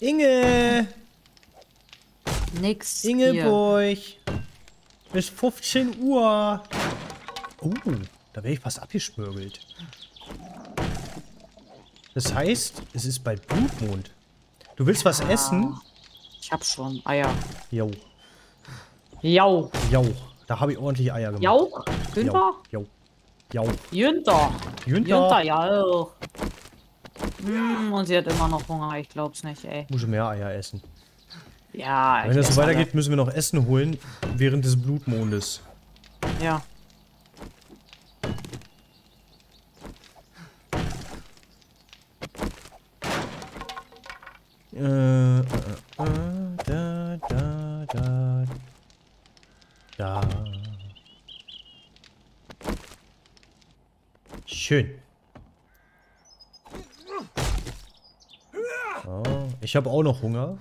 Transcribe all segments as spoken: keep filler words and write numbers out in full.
Inge! Nix. Ingeborg! Bis fünfzehn Uhr! Oh, da wäre ich fast abgeschmürgelt. Das heißt, es ist bald Blutmond. Du willst was Ah, essen? Ich hab schon Eier. Jo. Jau. Jo. Da habe ich ordentlich Eier gemacht. Jau? Günther? Jo. Jo. Jünter. Jünter. Jünter, ja auch. Mm, und sie hat immer noch Hunger, ich glaub's nicht, ey. Muss mehr Eier essen. Ja, Wenn ich das so esse weitergeht, alle. müssen wir noch Essen holen während des Blutmondes. Ja. Äh, äh, äh, da, da, da, da. Schön. Oh, ich habe auch noch Hunger.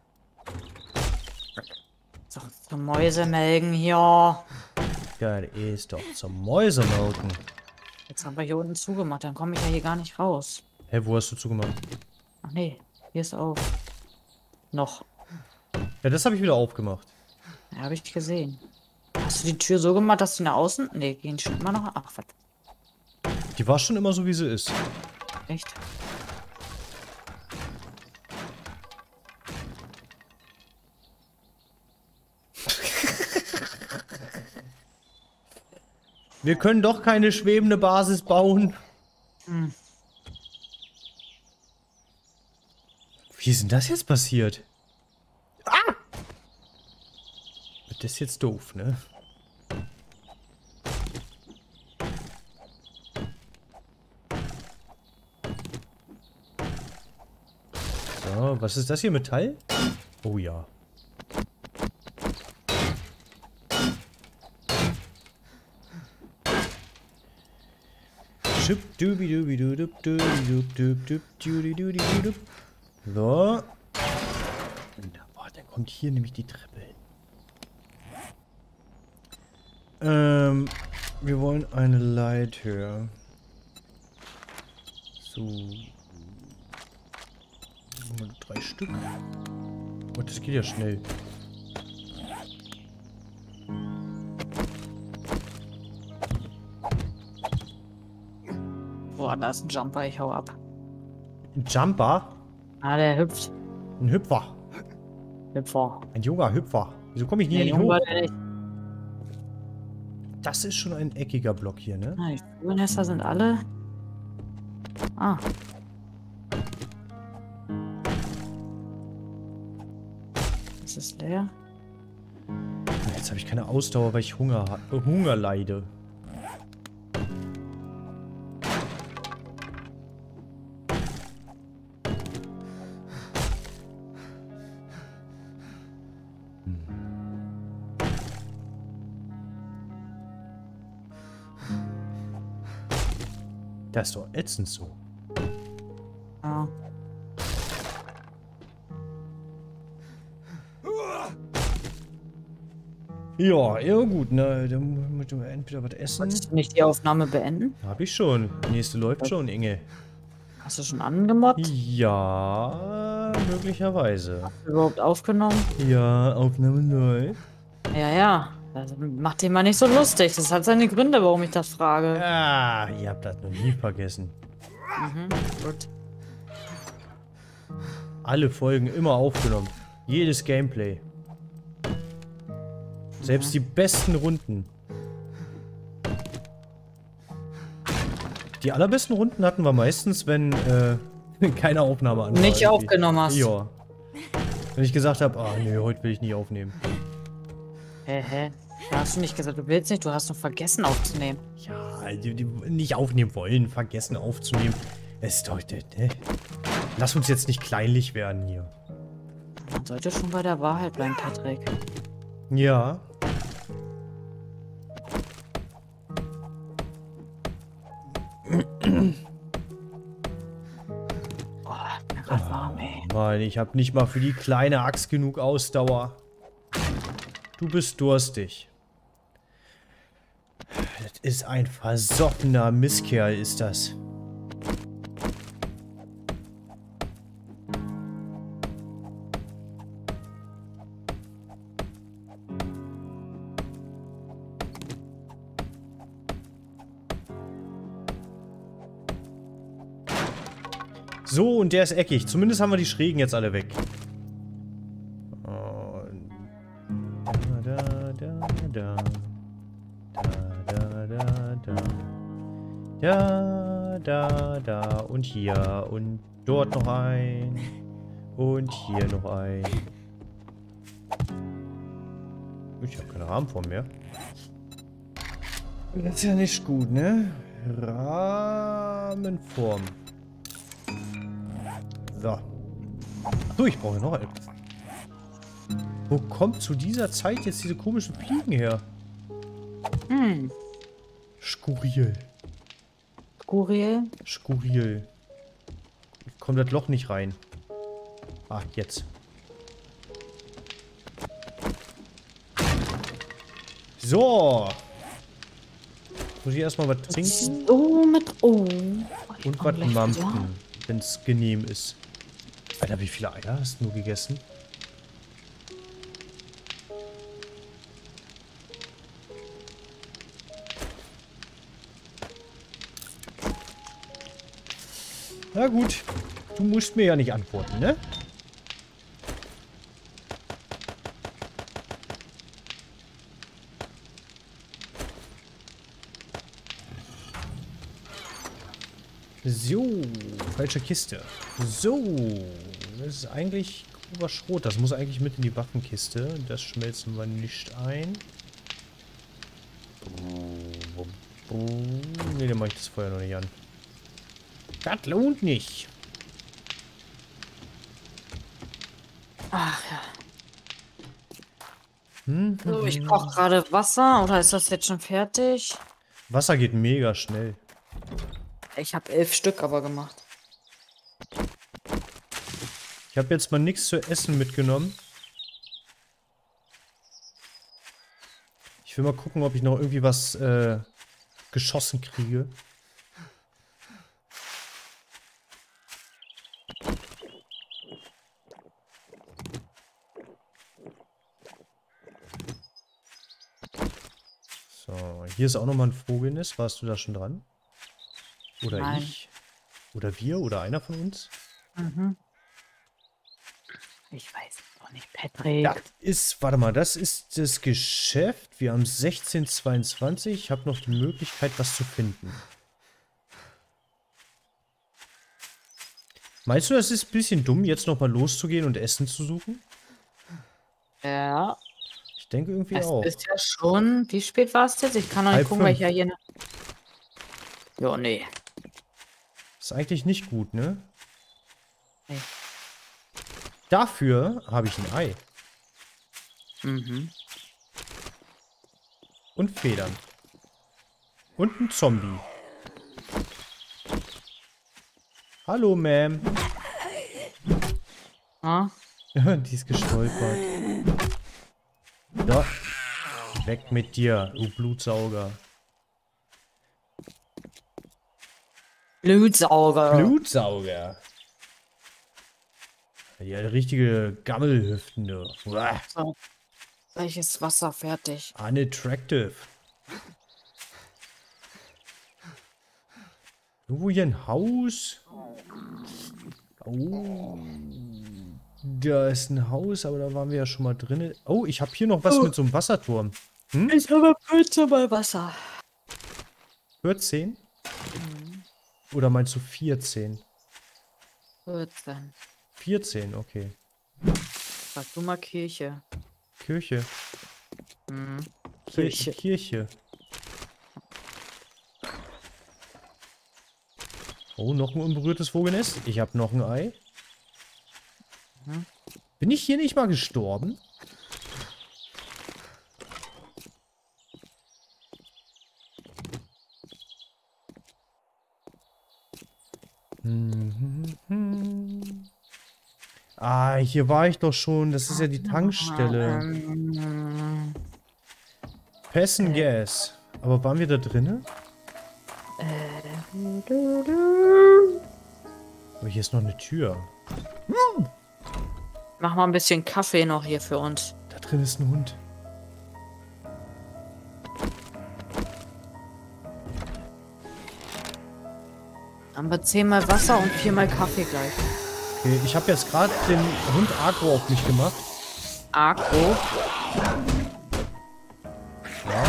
So, zum Mäusemelken hier. Geil, ist doch zum Mäusemelken. Jetzt haben wir hier unten zugemacht, dann komme ich ja hier gar nicht raus. Hä, wo hast du zugemacht? Ach nee, hier ist auf. Noch. Ja, das habe ich wieder aufgemacht. Ja, habe ich gesehen. Hast du die Tür so gemacht, dass die nach außen... Nee, gehen schon immer noch... Ach, was? Die war schon immer so, wie sie ist. Echt? Wir können doch keine schwebende Basis bauen. Hm. Wie ist denn das jetzt passiert? Ah! Das ist jetzt doof, ne? So, was ist das hier? Metall? Oh ja. So. Boah, dann kommt hier nämlich die Treppe hin. Ähm, wir wollen eine Leiter. So. Drei Stück. Oh, das geht ja schnell. Boah, da ist ein Jumper, ich hau ab. Ein Jumper? Ah, der hüpft. Ein Hüpfer. Hüpfer. Ein junger Hüpfer. Wieso komme ich hier Nee, nicht jung hoch? war der nicht. Das ist schon ein eckiger Block hier, ne? Ah, die Vogelnester sind alle... Ah. Das ist leer. Jetzt habe ich keine Ausdauer, weil ich Hunger, ha- äh, Hunger leide. Hm. Das ist doch ätzend so. Ja. Ja, ja gut, ne, dann müssen wir entweder was essen. Wolltest du nicht die Aufnahme beenden? Hab ich schon. Nächste läuft schon, Inge. Hast du schon angemoddet? Ja, möglicherweise. Hast du überhaupt aufgenommen? Ja, Aufnahme läuft. Ja, ja. Das macht dich mal nicht so lustig. Das hat seine Gründe, warum ich das frage. Ah, ihr habt das noch nie vergessen. Mhm, gut. Alle Folgen immer aufgenommen. Jedes Gameplay. Selbst die besten Runden. Die allerbesten Runden hatten wir meistens, wenn äh, keine Aufnahme an war. Nicht irgendwie. aufgenommen hast. Ja. Wenn ich gesagt habe, ah nee, heute will ich nicht aufnehmen. Hä, hä? Da hast du nicht gesagt, du willst nicht, du hast noch vergessen aufzunehmen. Ja, die, die nicht aufnehmen wollen, vergessen aufzunehmen. Es ist doch, ne? Lass uns jetzt nicht kleinlich werden hier. Man sollte schon bei der Wahrheit bleiben, Patrick. Ja. Boah, mir grad warm, ey. Mann, ich habe nicht mal für die kleine Axt genug Ausdauer. Du bist durstig. Das ist ein versoffener Misskerl, ist das. So, und der ist eckig. Zumindest haben wir die Schrägen jetzt alle weg. Und da, da, da, da. Da, da, da, da. Da, da, da. Und hier. Und dort noch ein. Und hier noch ein. Ich habe keine Rahmenform mehr. Das ist ja nicht gut, ne? Rahmenform. So. Achso, ich brauche noch etwas. Wo kommt zu dieser Zeit jetzt diese komischen Fliegen her? Hm. Skurril. Skurril. Skurril. Kommt das Loch nicht rein. Ah, jetzt. So. Muss ich erstmal was trinken? So mit O. Und was mampfen, wenn es genehm ist. Alter, wie viele Eier hast du gegessen? Na gut. Du musst mir ja nicht antworten, ne? So, falsche Kiste. So, das ist eigentlich grober Schrot. Das muss eigentlich mit in die Waffenkiste. Das schmelzen wir nicht ein. Ne, dann mache ich das Feuer noch nicht an. Das lohnt nicht. Ach ja. Hm, So, hm, ich hm. brauche gerade Wasser. Oder ist das jetzt schon fertig? Wasser geht mega schnell. Ich habe elf Stück aber gemacht. Ich habe jetzt mal nichts zu essen mitgenommen. Ich will mal gucken, ob ich noch irgendwie was äh, geschossen kriege. So, hier ist auch nochmal ein Vogelnest. Warst du da schon dran? Oder Nein. ich? Oder wir? Oder einer von uns? Mhm. Ich weiß es doch nicht, Patrick. Das ist, warte mal, das ist das Geschäft. Wir haben sechzehn zweiundzwanzig. Ich habe noch die Möglichkeit, was zu finden. Meinst du, das ist ein bisschen dumm, jetzt nochmal loszugehen und Essen zu suchen? Ja, Ich denke irgendwie es auch. ist ja schon. Wie spät war es jetzt? Ich kann noch nicht Halb gucken, weil ich fünf. ja hier. Ne jo, nee. Ist eigentlich nicht gut, ne? Nee. Dafür habe ich ein Ei. Mhm. Und Federn. Und ein Zombie. Hallo, Ma'am. Ah, Die ist gestolpert. So. Weg mit dir, du Blutsauger. Blutsauger. Blutsauger. Ja, richtige Gammelhüften, du. Uah. So. Welches Wasser fertig? Unattractive. Irgendwo hier ein Haus. Oh. Da ist ein Haus, aber da waren wir ja schon mal drin. Oh, ich habe hier noch was Oh. mit so einem Wasserturm. Hm? Ich habe bitte mal Wasser. vierzehn? Mhm. Oder meinst du vierzehn? vierzehn. vierzehn, okay. Sag du mal Kirche. Kirche. Mhm. Kirche. Kirche. Oh, noch ein unberührtes Vogelnest. Ich habe noch ein Ei. Mhm. Bin ich hier nicht mal gestorben? Ah, hier war ich doch schon. Das ist ja die Tankstelle. Ähm, Pessen Gas. Aber waren wir da drinnen? Aber hier ist noch eine Tür. Mach mal ein bisschen Kaffee noch hier für uns. Da drin ist ein Hund. Haben wir zehnmal Wasser und viermal Kaffee gleich. Okay, ich habe jetzt gerade den Hund Agro auf mich gemacht. Agro? Ja.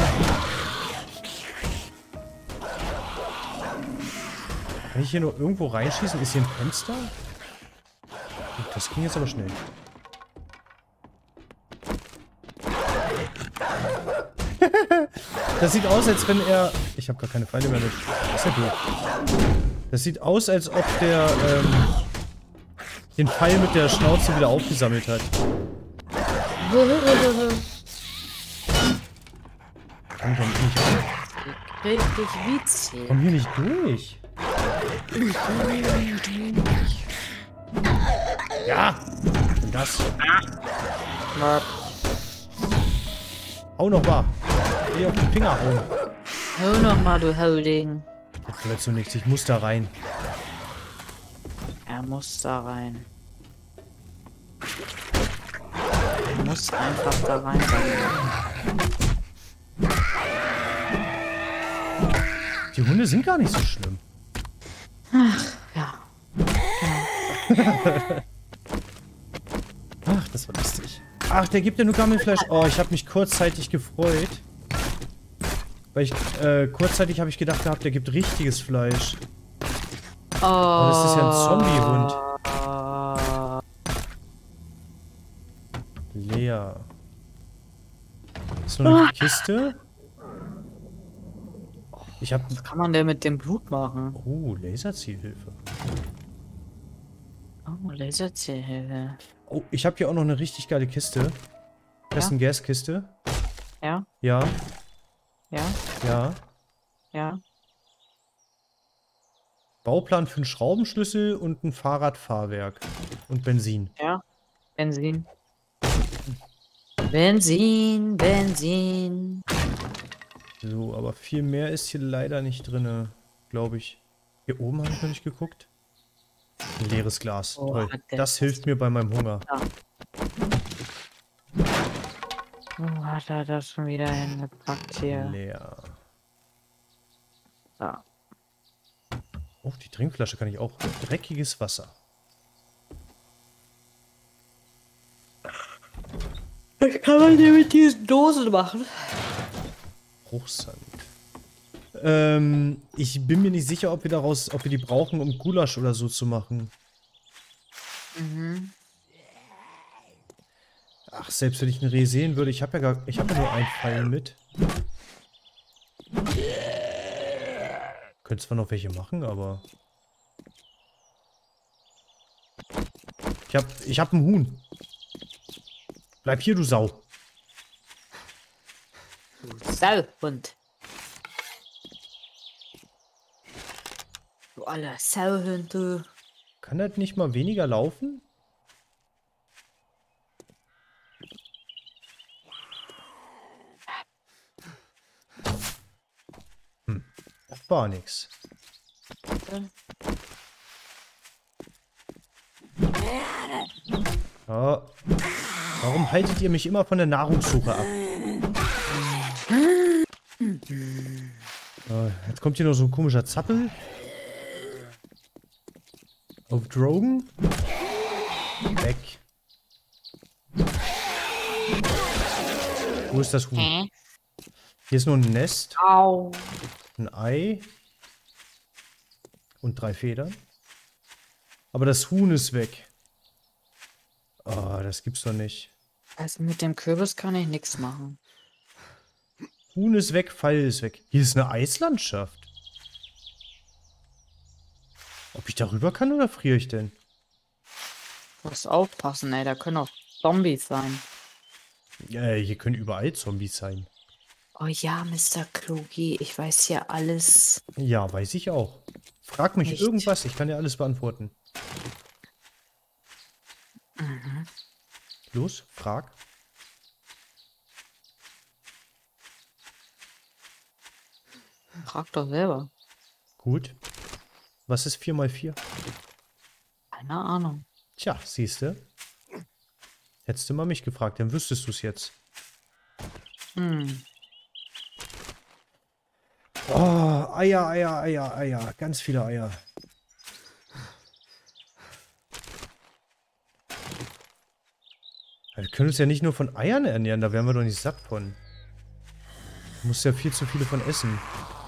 Kann ich hier nur irgendwo reinschießen? Ist hier ein Fenster? Gut, das ging jetzt aber schnell. Das sieht aus, als wenn er... Ich habe gar keine Pfeile mehr mit. Das ist ja doof. Das sieht aus, als ob der ähm, den Pfeil mit der Schnauze wieder aufgesammelt hat. Komm doch nicht an. Richtig witzig. Komm hier nicht durch. Ja! Und das? Hau noch mal. Ich will auf die Finger hauen. Hau noch mal, du Holding. Das verletzt du nichts. Ich muss da rein. Er muss da rein. Er muss einfach da rein. Die Hunde sind gar nicht so schlimm. Ach, ja. Ach, das war lustig. Ach, der gibt ja nur Gammelfleisch. Oh, ich habe mich kurzzeitig gefreut. Weil ich, äh, kurzzeitig habe ich gedacht gehabt, der gibt richtiges Fleisch. Oh. Aber das ist ja ein Zombie-Hund. Leer. Ist noch eine Kiste? Ich hab... Was kann man denn mit dem Blut machen? Oh, Laserzielhilfe. Oh, Laserzielhilfe. Oh, ich habe hier auch noch eine richtig geile Kiste. Das ist eine Gaskiste. Ja? Ja, Ja? ja. Ja? Bauplan für einen Schraubenschlüssel und ein Fahrradfahrwerk. Und Benzin. Ja? Benzin. Benzin, Benzin. So, aber viel mehr ist hier leider nicht drin, glaube ich. Hier oben habe ich noch nicht geguckt. Ein leeres Glas. Oh, Toll. hat der Das hilft mir bei meinem Hunger. Ja. Wo hat er das schon wieder hingepackt hier? Leer. So. Oh, die Trinkflasche kann ich auch. Dreckiges Wasser. Was kann man denn mit diesen Dosen machen? Bruchsand. Ähm, ich bin mir nicht sicher, ob wir daraus, ob wir die brauchen, um Gulasch oder so zu machen. Mhm. Ach, selbst wenn ich einen Reh sehen würde, ich habe ja gar, ich habe ja nur einen Pfeil mit. Könnte zwar noch welche machen, aber... Ich hab, ich hab ein Huhn. Bleib hier, du Sau. Du Sauhund. Du aller Sauhund, du. Kann das nicht mal weniger laufen? Hm, das war nix. Ja. Warum haltet ihr mich immer von der Nahrungssuche ab? So, jetzt kommt hier noch so ein komischer Zappel. Auf Drogen. Weg. Wo ist das Huhn? Hä? Hier ist nur ein Nest, Au. ein Ei und drei Federn. Aber das Huhn ist weg. Oh, das gibt's doch nicht. Also mit dem Kürbis kann ich nichts machen. Huhn ist weg, Pfeil ist weg. Hier ist eine Eislandschaft. Ob ich darüber kann oder friere ich denn? Du musst aufpassen, ey. Da können auch Zombies sein. Äh, hier können überall Zombies sein. Oh ja, Mister Klogi, ich weiß ja alles. Ja, weiß ich auch. Frag mich Nicht. irgendwas, ich kann dir alles beantworten. Mhm. Los, frag. Frag doch selber. Gut. Was ist vier mal vier? Keine Ahnung. Tja, siehste. Hättest du mal mich gefragt, dann wüsstest du es jetzt. Hm. Oh, Eier, Eier, Eier, Eier. Ganz viele Eier. Wir können uns ja nicht nur von Eiern ernähren, da wären wir doch nicht satt von. Du musst ja viel zu viele von essen.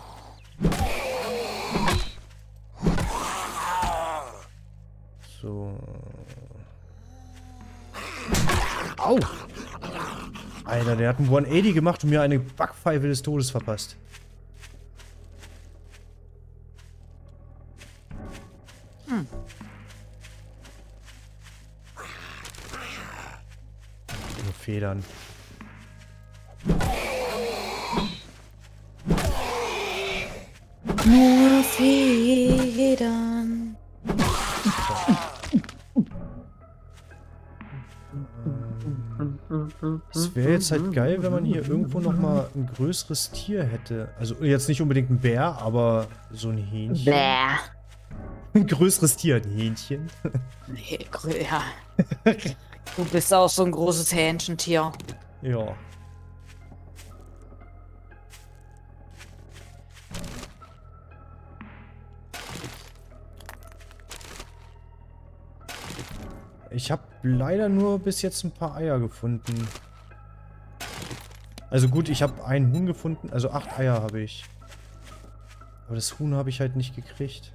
So. Au! Alter, der hat einen hundertachtzig gemacht und mir eine Backpfeife des Todes verpasst. Hm. Nur Federn. Nur Federn. Es wäre jetzt halt geil, wenn man hier irgendwo nochmal ein größeres Tier hätte. Also jetzt nicht unbedingt ein Bär, aber so ein Hähnchen. Bäh. Ein größeres Tier, ein Hähnchen. Nee, grö- ja. Du bist auch so ein großes Hähnchentier. Ja. Ich habe leider nur bis jetzt ein paar Eier gefunden. Also gut, ich habe ein Huhn gefunden. Also acht Eier habe ich. Aber das Huhn habe ich halt nicht gekriegt.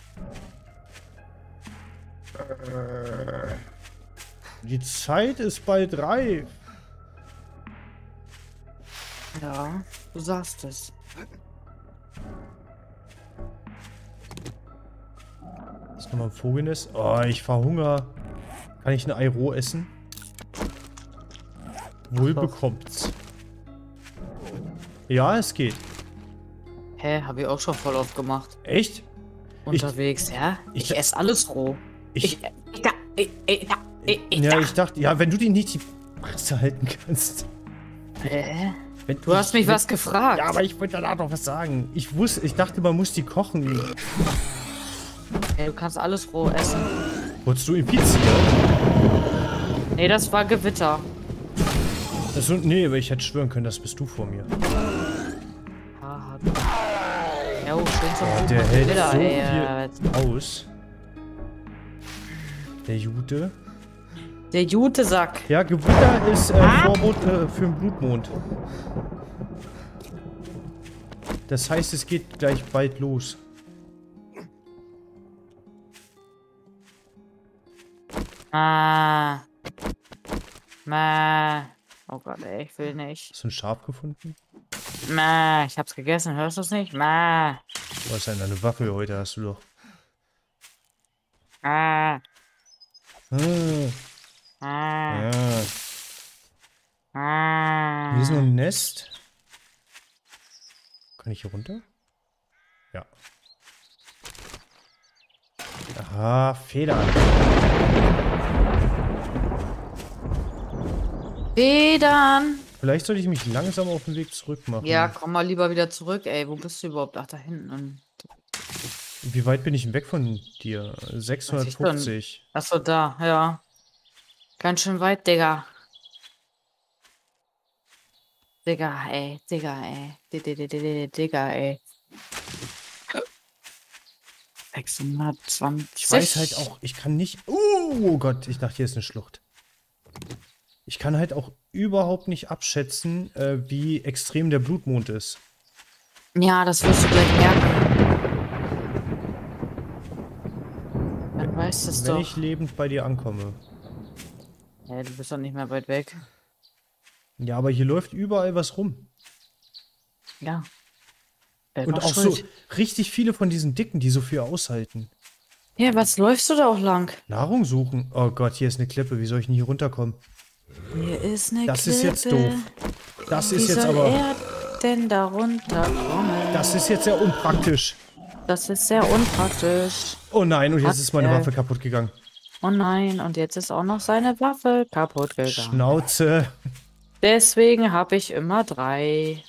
Die Zeit ist bald reif. Ja, du sagst es. Ist nochmal ein Vogelnest. Oh, ich verhungere. Kann ich ein Ei roh essen? Wohl bekommt's. Ja, es geht. Hä, hab ich auch schon voll oft gemacht. Echt? Unterwegs, ja? Ich, ich- esse alles roh. Ich, Ich, ich, da, ich, ich, da, ich, ich, ja, da. ich dachte, ja, wenn du die nicht die Fresse halten kannst. Hä? Wenn Du hast mich wenn, was gefragt. Ja, aber ich wollte danach noch was sagen. Ich wusste, ich dachte, man muss die kochen. Hey, du kannst alles roh essen. Wurdest du infiziert? Nee, das war Gewitter. Also, nee, aber ich hätte schwören können, das bist du vor mir. Ah, ja, oh, schön zum Oh, der hält Gewitter, so ey. viel aus. Der Jude. Der Jutesack. Ja, Gewitter ist äh, Vorbote äh, für den Blutmond. Das heißt, es geht gleich bald los. Ah. Ma. Oh Gott, ey, ich will nicht. Hast du ein Schaf gefunden? Ma. Ich hab's gegessen, hörst du es nicht? Ma. Du hast eine Waffe heute, hast du doch. Ma. Ah, Ma. ja. Ma. Hier ist noch ein Nest. Kann ich hier runter? Ja. Aha, Federn. Federn. Vielleicht sollte ich mich langsam auf den Weg zurück machen. Ja, komm mal lieber wieder zurück, ey. Wo bist du überhaupt? Ach, da hinten. Wie weit bin ich denn weg von dir? sechshundertfünfzig. Achso, da, ja. Ganz schön weit, Digga. Digga, ey. Digga, ey. Di- di- di- di- di- Digga, ey. sechshundertzwanzig. Ich weiß halt auch, ich kann nicht... Uh, oh Gott, ich dachte, hier ist eine Schlucht. Ich kann halt auch überhaupt nicht abschätzen, äh, wie extrem der Blutmond ist. Ja, das wirst du gleich merken. Dann weißt du es Wenn doch. ich lebend bei dir ankomme. Hey, du bist doch nicht mehr weit weg. Ja, aber hier läuft überall was rum. Ja. Wer Und war auch schuld? so richtig viele von diesen Dicken, die so viel aushalten. Ja, was läufst du da auch lang? Nahrung suchen. Oh Gott, hier ist eine Klippe. Wie soll ich denn hier runterkommen? Hier ist eine Das Klippe. ist jetzt doof. Das Wie ist jetzt soll aber... er denn da runterkommen? Das ist jetzt sehr unpraktisch. Das ist sehr unpraktisch. Oh nein, und jetzt Was, ist meine äh, Waffe kaputt gegangen. Oh nein, und jetzt ist auch noch seine Waffe kaputt gegangen. Schnauze. Deswegen habe ich immer drei.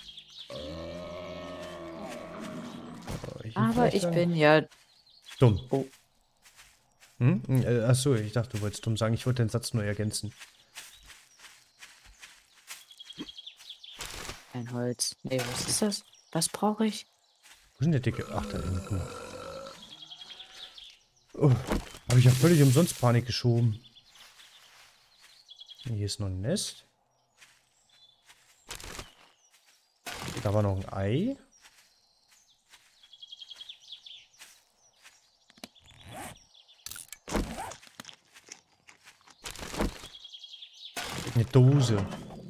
Hier Aber vielleicht ich lang? bin ja... Dumm. Oh. Hm? Äh, Achso, ich dachte, du wolltest dumm sagen. Ich wollte den Satz nur ergänzen. Ein Holz. Nee, was ist das? Was brauche ich? Wo ist denn der dicke? Ach, da hinten. Oh, habe ich ja völlig umsonst Panik geschoben. Hier ist noch ein Nest. Da war noch ein Ei. Eine Dose.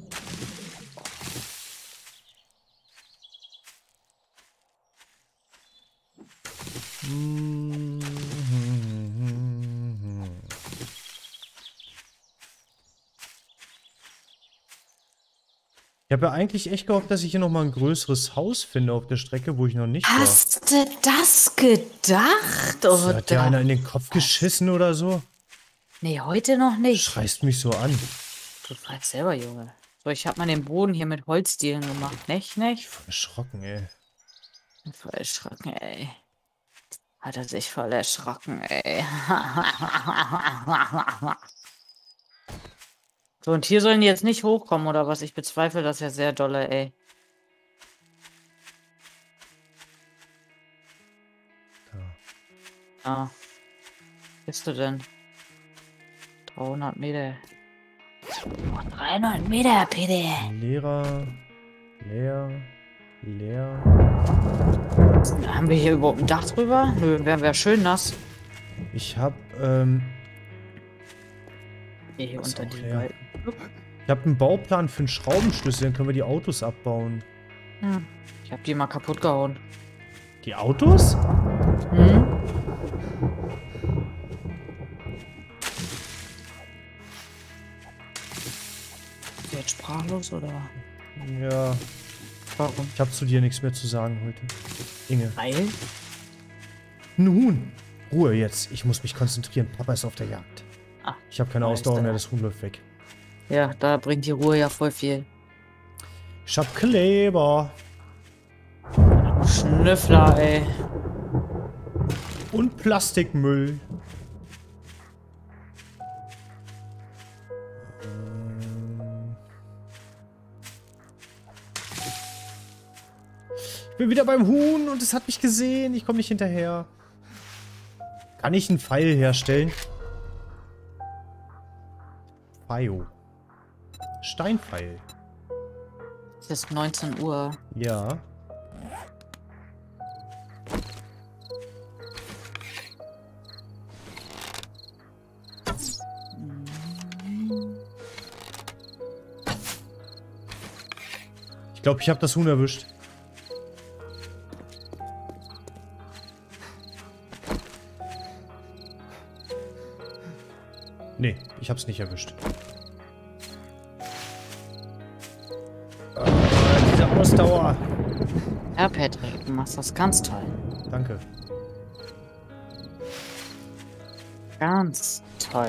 Ich habe ja eigentlich echt gehofft, dass ich hier nochmal ein größeres Haus finde auf der Strecke, wo ich noch nicht war. Hast du das gedacht, oder? Hat dir einer in den Kopf geschissen oder so? Nee, heute noch nicht. Schreist mich so an. Du fragst selber, Junge. So, ich habe mal den Boden hier mit Holzdielen gemacht. Nicht, nicht? Voll erschrocken, ey. Voll erschrocken, ey. Hat er sich voll erschrocken, ey. So, und hier sollen die jetzt nicht hochkommen, oder was? Ich bezweifle das ja sehr dolle, ey. Da. Ah. Wo bist du denn? dreihundert Meter. Oh, dreihundert Meter, bitte. Leerer. Leer. Leer. Haben wir hier überhaupt ein Dach drüber? Nö, wäre wär schön nass. Ich hab, ähm... Nee, hier Ist unter auch die leer. Balken. Ich hab einen Bauplan für einen Schraubenschlüssel, dann können wir die Autos abbauen. Hm. Ich hab die mal kaputt gehauen. Die Autos? Hm? Jetzt sprachlos, oder? Ja, Warum? ich hab zu dir nichts mehr zu sagen heute. Inge. Weil? Nun, Ruhe jetzt. Ich muss mich konzentrieren. Papa ist auf der Jagd. Ah, Ich habe keine weiß Ausdauer der. mehr, das Huhn läuft weg. Ja, da bringt die Ruhe ja voll viel. Ich hab Kleber. Schnüffler, ey. Und Plastikmüll. Ich bin wieder beim Huhn und es hat mich gesehen. Ich komme nicht hinterher. Kann ich einen Pfeil herstellen? Pfeil. Steinpfeil. Es ist neunzehn Uhr. Ja. Ich glaube, ich habe das Huhn erwischt. Nee, ich hab's nicht erwischt. Ah, diese Ausdauer. Ja, Patrick, du machst das ganz toll. Danke. Ganz toll.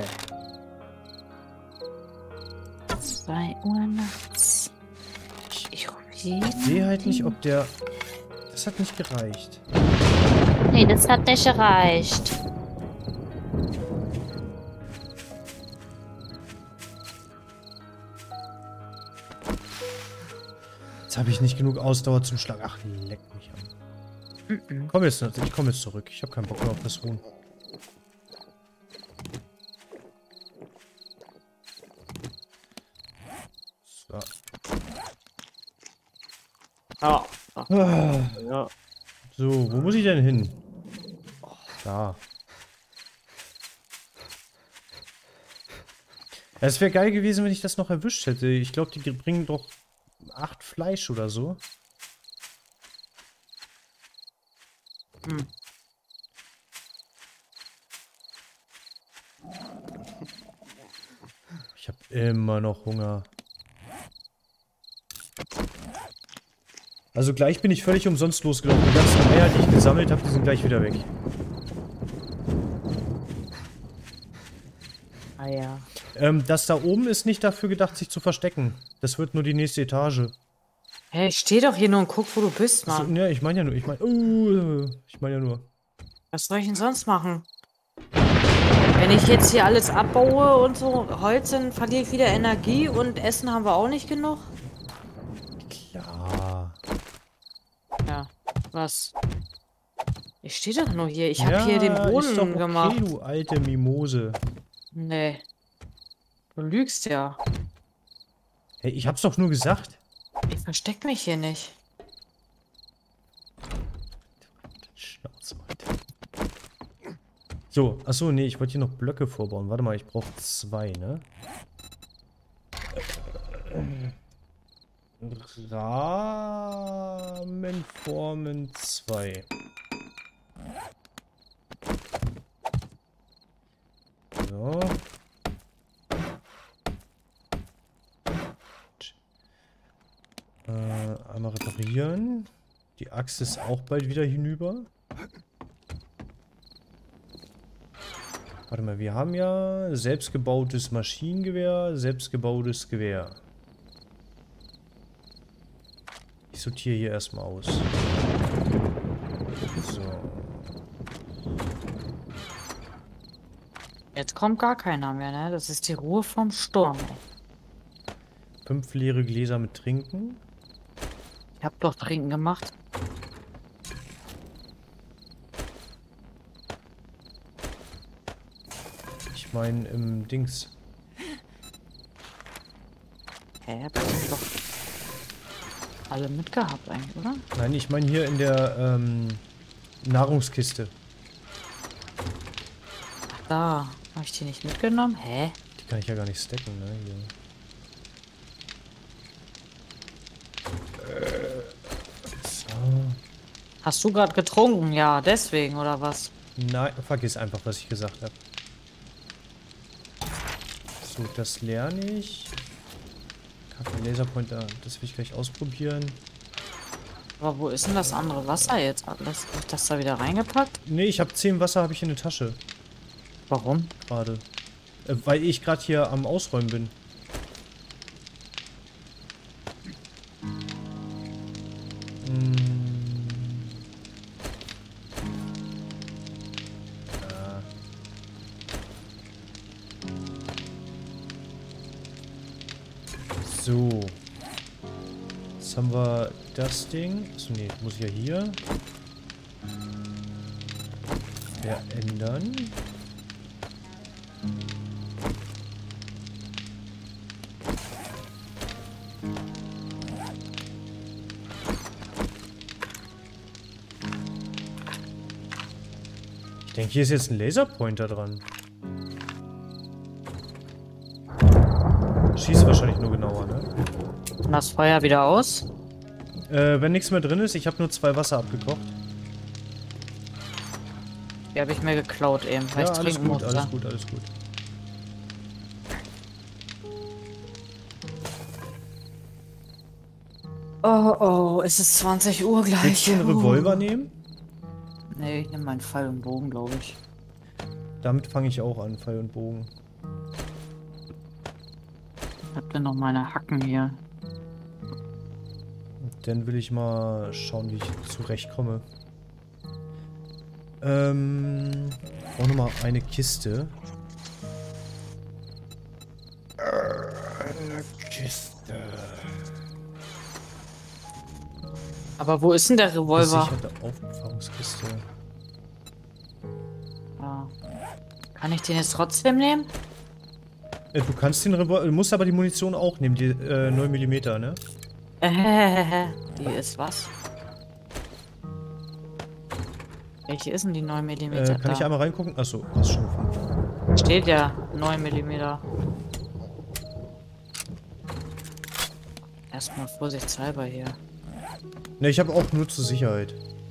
zwei Uhr nachts. Ich rufe jeden. Ich sehe halt nicht, ob der... Das hat nicht gereicht. Nee, das hat nicht gereicht. Jetzt habe ich nicht genug Ausdauer zum Schlag. Ach, leck mich an. Mm-mm. Komm jetzt, ich komme jetzt zurück. Ich habe keinen Bock mehr auf das Huhn. So. Ja. Ah. Ja. So, wo muss ich denn hin? Da. Es wäre geil gewesen, wenn ich das noch erwischt hätte. Ich glaube, die bringen doch acht Fleisch oder so. Hm. Ich habe immer noch Hunger. Also gleich bin ich völlig umsonst losgelaufen. Die ganzen Eier, die ich gesammelt habe, die sind gleich wieder weg. Ah ja. Ähm, das da oben ist nicht dafür gedacht, sich zu verstecken. Das wird nur die nächste Etage. Hey, ich steh doch hier nur und guck, wo du bist, Also, Mann. ja, ich meine ja nur, ich meine, uh, ich meine ja nur. Was soll ich denn sonst machen? Wenn ich jetzt hier alles abbaue und so Holz, dann verliere ich wieder Energie und Essen haben wir auch nicht genug. Klar. Ja, was? Ich stehe doch nur hier. Ich habe Ja, hier den ist doch Boden okay, gemacht. du alte Mimose. Nee. Du lügst ja. Hey, ich hab's doch nur gesagt. Ich versteck mich hier nicht. Schnauze, Alter. So, achso, nee, ich wollte hier noch Blöcke vorbauen. Warte mal, ich brauche zwei, ne? Rahmenformen zwei. So. Äh, einmal reparieren. Die Axt ist auch bald wieder hinüber. Warte mal, wir haben ja selbstgebautes Maschinengewehr, selbstgebautes Gewehr. Ich sortiere hier erstmal aus. So. Jetzt kommt gar keiner mehr, ne? Das ist die Ruhe vom Sturm. Ey. Fünf leere Gläser mit Trinken. Ich hab doch Trinken gemacht. Ich meine im Dings. Hä, hab ich doch alle mitgehabt eigentlich, oder? Nein, ich meine hier in der ähm, Nahrungskiste. Ach, da. Hab ich die nicht mitgenommen? Hä? Die kann ich ja gar nicht stacken, ne? Hier. Äh, so. Hast du gerade getrunken? Ja, deswegen, oder was? Nein, vergiss einfach, was ich gesagt habe. So, das lerne ich. Kaffee Laserpointer, das will ich gleich ausprobieren. Aber wo ist denn das andere Wasser jetzt alles? Hab ich das da wieder reingepackt? Nee, ich habe zehn Wasser habe ich in der Tasche. Warum? Gerade. Äh, weil ich gerade hier am Ausräumen bin. Hm. Ja. So. Jetzt haben wir das Ding. Achso, nee, muss ich ja hier verändern. Ich denke, hier ist jetzt ein Laserpointer dran. Schießt wahrscheinlich nur genauer, ne? Und das Feuer wieder aus? Äh, wenn nichts mehr drin ist, ich habe nur zwei Wasser abgekocht. Die habe ich mir geklaut eben, weil Ja, ich alles trinken gut, musste. alles gut, alles gut. Oh, oh, es ist zwanzig Uhr gleich. Willst du einen Revolver Oh. nehmen? Nee, ich nehme meinen Pfeil und Bogen, glaube ich. Damit fange ich auch an, Pfeil und Bogen. Ich hab denn noch meine Hacken hier. Und dann will ich mal schauen, wie ich zurechtkomme. Ähm, auch nochmal eine Kiste. Eine Kiste. Aber wo ist denn der Revolver? Gesicherte Aufbewahrungskiste. Ja. Kann ich den jetzt trotzdem nehmen? Äh, du kannst den Revolver, du musst aber die Munition auch nehmen, die äh, neun Millimeter, ne? Äh, die ist was? Welche ist denn die neun Millimeter? Äh, kann ich da? einmal reingucken? Achso, hast schon gefunden. Steht ja neun Millimeter. Erstmal vorsichtshalber hier. Ne, ich habe auch nur zur Sicherheit.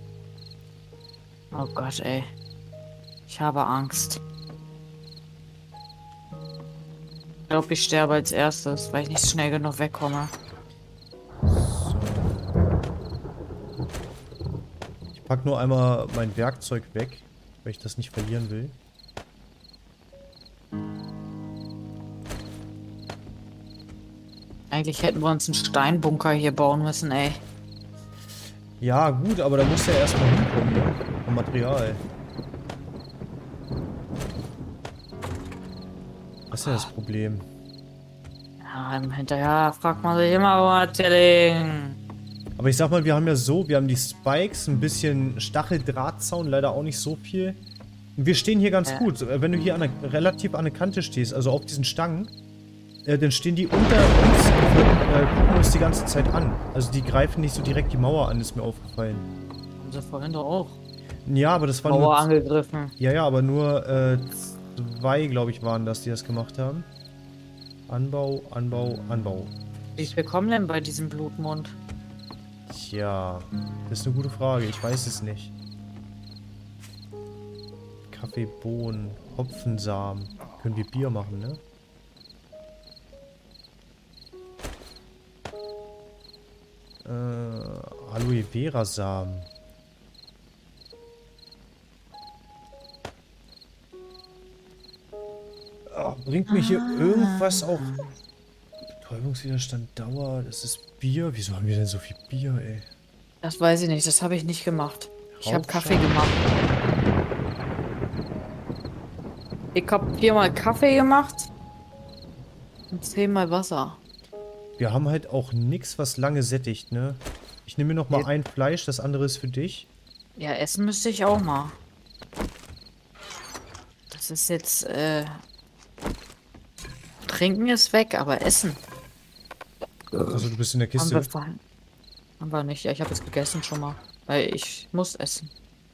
Oh Gott, ey. Ich habe Angst. Ich glaube, ich sterbe als erstes, weil ich nicht schnell genug wegkomme. So. Ich pack nur einmal mein Werkzeug weg, weil ich das nicht verlieren will. Eigentlich hätten wir uns einen Steinbunker hier bauen müssen, ey. Ja, gut, aber da muss ja erstmal hinkommen, ne? Und Material. Das ist ja das Problem. Ja, hinterher fragt man sich immer, wo hat der Ding? Aber ich sag mal, wir haben ja so, wir haben die Spikes, ein bisschen Stacheldrahtzaun, leider auch nicht so viel. Und wir stehen hier ganz Ja. gut. Wenn du hier an der, relativ an der Kante stehst, also auf diesen Stangen, äh, dann stehen die unter uns und äh, gucken uns die ganze Zeit an. Also die greifen nicht so direkt die Mauer an, ist mir aufgefallen. Haben sie vorhin doch auch. Ja, aber das waren Mauer nur... angegriffen. Ja, ja, aber nur äh, zwei, glaube ich, waren das, die das gemacht haben. Anbau, Anbau, Anbau. Wie viel kommen denn bei diesem Blutmond? Tja, das ist eine gute Frage. Ich weiß es nicht. Kaffee, Bohnen, Hopfensamen. Können wir Bier machen, ne? Äh, Aloe Vera Samen. Oh, bringt mich hier irgendwas auch... Betäubungswiderstand, Dauer, das ist Bier. Wieso haben wir denn so viel Bier, ey? Das weiß ich nicht, das habe ich nicht gemacht. Ich habe Rauchschaden. Kaffee gemacht. Ich habe viermal Kaffee gemacht und zehnmal Wasser. Wir haben halt auch nichts, was lange sättigt, ne? Ich nehme mir noch mal Ja. ein Fleisch, das andere ist für dich. Ja, essen müsste ich auch mal. Das ist jetzt, äh... Trinken ist weg, aber Essen Also du bist in der haben Kiste. wir, ver- haben wir nicht. Ja, ich habe jetzt gegessen schon mal. Weil ich muss essen.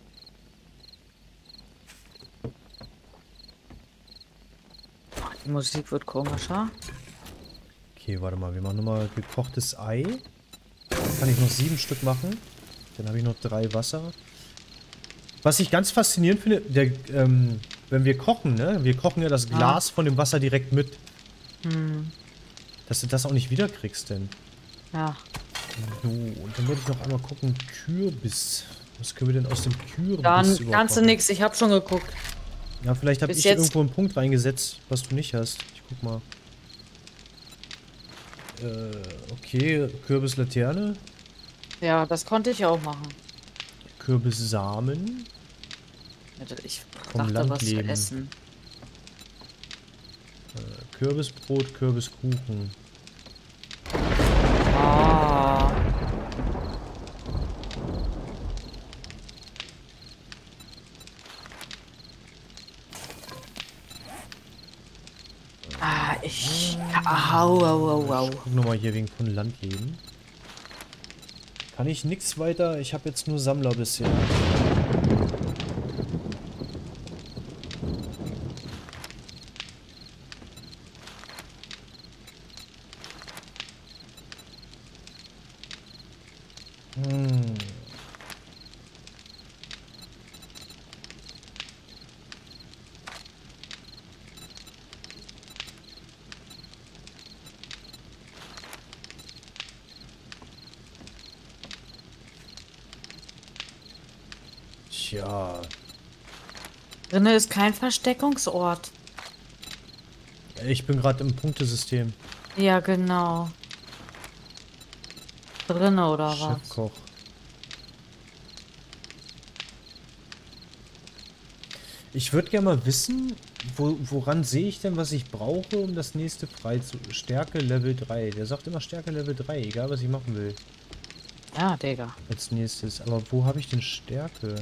Die Musik wird komischer. Okay, warte mal. Wir machen nochmal gekochtes Ei. Dann kann ich noch sieben Stück machen. Dann habe ich noch drei Wasser. Was ich ganz faszinierend finde, der, ähm, wenn wir kochen, ne? Wir kochen ja das Glas von dem Wasser direkt mit. Hm, Dass du das auch nicht wiederkriegst, denn. ja. So, und dann wollte ich noch einmal gucken. Kürbis. Was können wir denn aus dem Kürbis Dann überhaupt kannst du machen? nix. Ich habe schon geguckt. Ja, vielleicht habe Bis ich jetzt- irgendwo einen Punkt reingesetzt, was du nicht hast. Ich guck mal. Äh, okay. Kürbislaterne. Ja, das konnte ich auch machen. Kürbissamen. Ich Vom dachte, was zu Landleben. essen. Äh, Kürbisbrot, Kürbiskuchen. Ah. Ah, ich. Au, au, au, au. Ich guck nochmal hier wegen von Landleben. Kann ich nichts weiter? Ich habe jetzt nur Sammler bisher. Hm. Tja, Drinne ist kein Versteckungsort. ich bin gerade im Punktesystem. Ja, genau. Drinne oder was? Chefkoch. Ich würde gerne mal wissen, wo, woran sehe ich denn, was ich brauche, um das nächste frei zu... Stärke Level drei. Der sagt immer Stärke Level drei, egal was ich machen will. Ja, Digga. Als nächstes. Aber wo habe ich denn Stärke?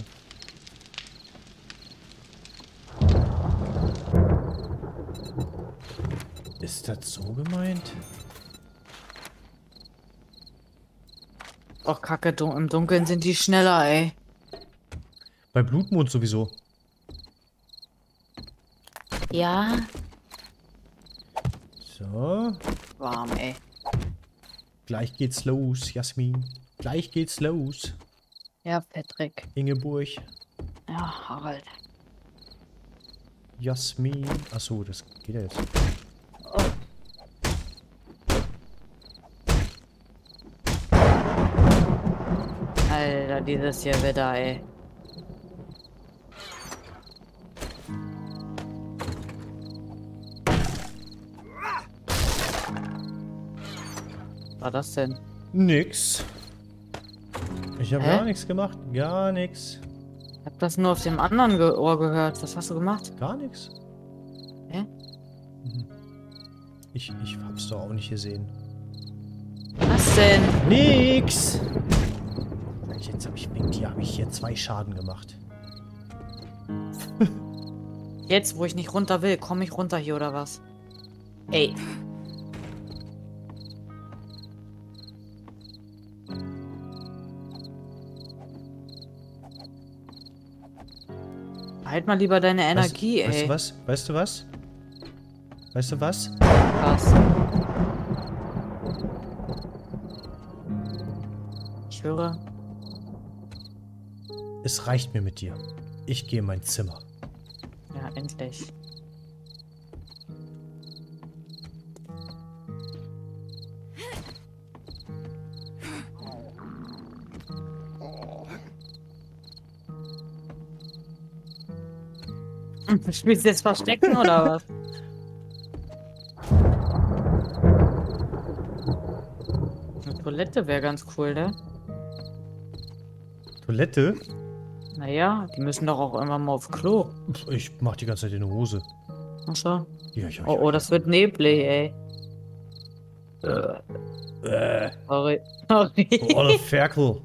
Ist das so gemeint? Och, Kacke, dun im Dunkeln sind die schneller, ey. Bei Blutmond sowieso. Ja, So. Warm, ey. Gleich geht's los, Jasmin. Gleich geht's los. Ja, Patrick. Ingeborg. Ja, Harald. Jasmin. Achso, das geht ja jetzt. Oh. Alter, dieses hier wieder, ey. Was war das denn? Nix. Ich habe Hä? gar nichts gemacht. Gar nichts. Ich hab das nur auf dem anderen Ge Ohr gehört. Was hast du gemacht? Gar nichts. Hä? Mhm. Ich, ich hab's doch auch nicht gesehen. Was denn? Nix! Jetzt habe ich wegen dir habe ich hier zwei Schaden gemacht. Jetzt, wo ich nicht runter will, komme ich runter hier oder was? Ey. Behalt mal lieber deine Energie, weißt, ey. Weißt du was? Weißt du was? Weißt du was? Was? Ich höre. Es reicht mir mit dir. Ich gehe in mein Zimmer. Ja, endlich. Hm, spielst du jetzt Verstecken oder was? Eine Toilette wäre ganz cool, ne? Toilette? Naja, die müssen doch auch irgendwann mal aufs Klo. Ich mach die ganze Zeit in die Hose. Achso. Ja, ja, Oh, ja, oh, das wird neblig, ey. Äh, Sorry. Sorry. oh, der Ferkel.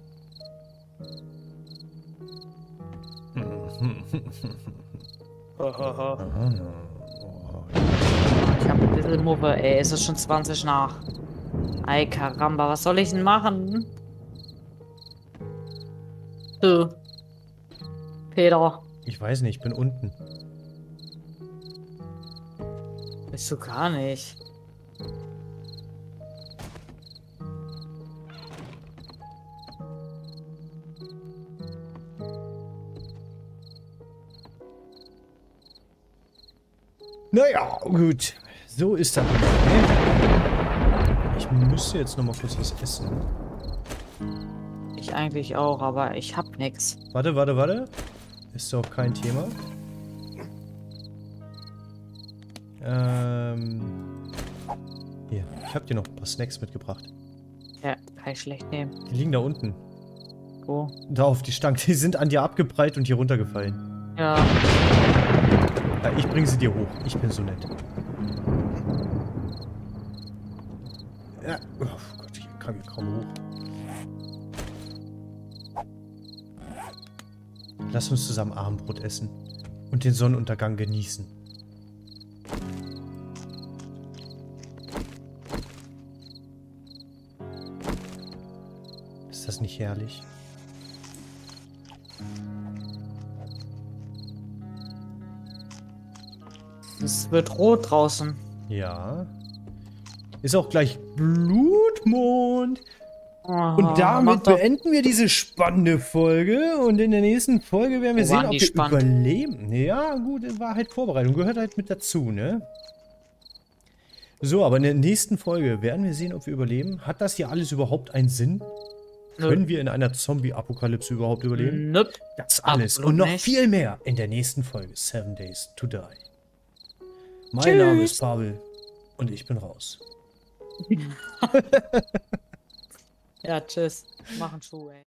Ich hab ein bisschen Muppe, ey. Es ist schon zwanzig nach. Ei, Karamba, was soll ich denn machen? Du. Peter. Ich weiß nicht, ich bin unten. Bist du gar nicht. Naja, gut. So ist das. Ich müsste jetzt noch mal kurz was essen. Ich eigentlich auch, aber ich hab nix. Warte, warte, warte. Ist doch kein Thema. Ähm. Hier, ich hab dir noch ein paar Snacks mitgebracht. Ja, kann ich schlecht nehmen. Die liegen da unten. Wo? Da auf die Stange. Die sind an dir abgeprallt und hier runtergefallen. Ja. Ja, ich bringe sie dir hoch. Ich bin so nett. Ja. Oh Gott, ich kann hier kaum hoch. Lass uns zusammen Abendbrot essen und den Sonnenuntergang genießen. Ist das nicht herrlich? Es wird rot draußen. Ja. Ist auch gleich Blutmond. Oh, Und damit mach doch- beenden wir diese spannende Folge. Und in der nächsten Folge werden wir Wo sehen, waren ob die wir spannend? überleben. Ja, gut, war halt Vorbereitung. Gehört halt mit dazu, ne? So, aber in der nächsten Folge werden wir sehen, ob wir überleben. Hat das hier alles überhaupt einen Sinn? Nö. Können wir in einer Zombie-Apokalypse überhaupt überleben? Nope. Das alles Absolut und noch nicht. viel mehr in der nächsten Folge Seven Days to Die. Mein Tschüss. Name ist Pavel und ich bin raus. Ja, tschüss. Machen Schuh, ey.